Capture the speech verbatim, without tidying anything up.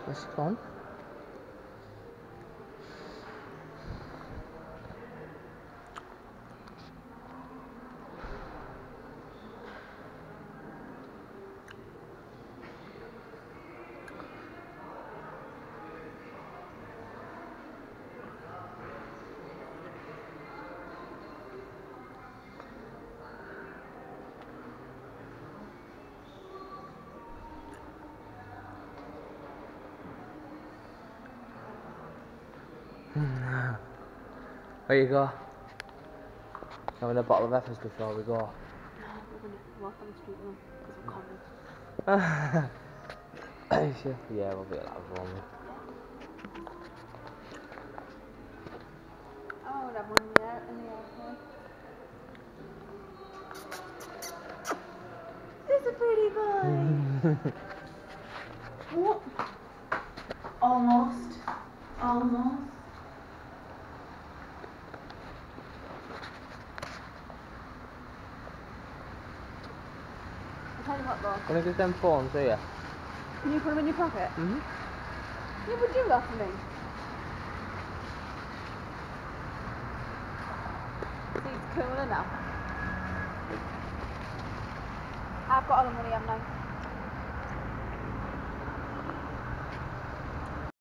It's gone. Where you go? Having a bottle of Effers before we go. No, we're going to walk on the street now because we're coming. Sure. Yeah, we'll be at that one. Oh, that one in the air, in the airport. It's a pretty boy. What? Almost. Almost. I'll tell you what though. Can I get them phones here? Can you put them in your pocket? Mm-hmm. You would do that for me. See, it's cooler now. I've got all the money, haven't I?